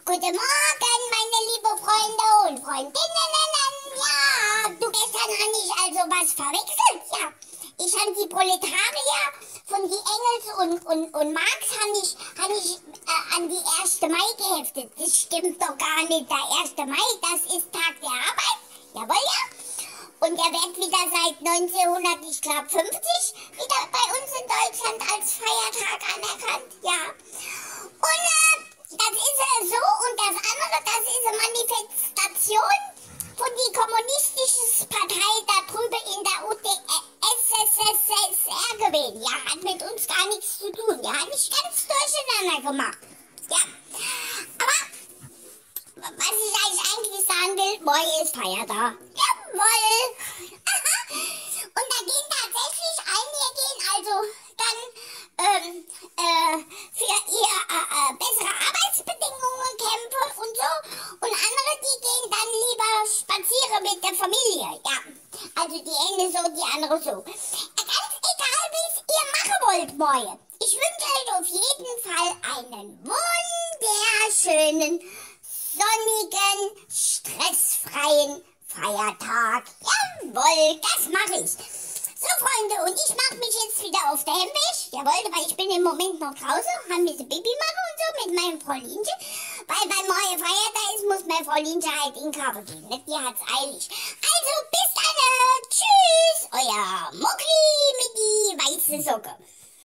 Guten Morgen, meine liebe Freunde und Freundinnen. Ja, du, gestern habe ich also was verwechselt. Ja, ich habe die Proletarier von die Engels und Marx habe ich an die 1. Mai geheftet. Das stimmt doch gar nicht. Der 1. Mai, das ist Tag der Arbeit. Jawohl, ja. Und der wird wieder seit 1950 wieder bei uns in Deutschland als Feiertag anerkannt. Ja. Und das ist so, und das andere, das ist eine Manifestation von die kommunistische Partei da drüben in der UdSSR gewesen. Ja, hat mit uns gar nichts zu tun. Ja, hat mich ganz durcheinander gemacht. Ja, aber was ich eigentlich sagen will, morgen ist Feiertag. Jawohl. Und da gehen tatsächlich einige, also dann für ihr bessere Arbeitsbedingungen kämpfen und so. Und andere, die gehen dann lieber spazieren mit der Familie. Ja, also die eine so, die andere so. Ganz egal, wie es ihr machen wollt morgen. Ich wünsche euch auf jeden Fall einen wunderschönen, sonnigen, stressfreien Feiertag. Jawohl, das mache ich. So, Freunde, und ich mache mich jetzt wieder auf den Weg. Jawohl, weil ich bin im Moment noch draußen, habe ein bisschen Pipi machen und so mit meinem Fräulinchen. Weil bei morgen Feiertag ist, muss mein Fräulinchen halt in den Kaffee gehen. Ne? Die hat's eilig. Also, bis dann. Tschüss, euer Muckli mit die weiße Socke.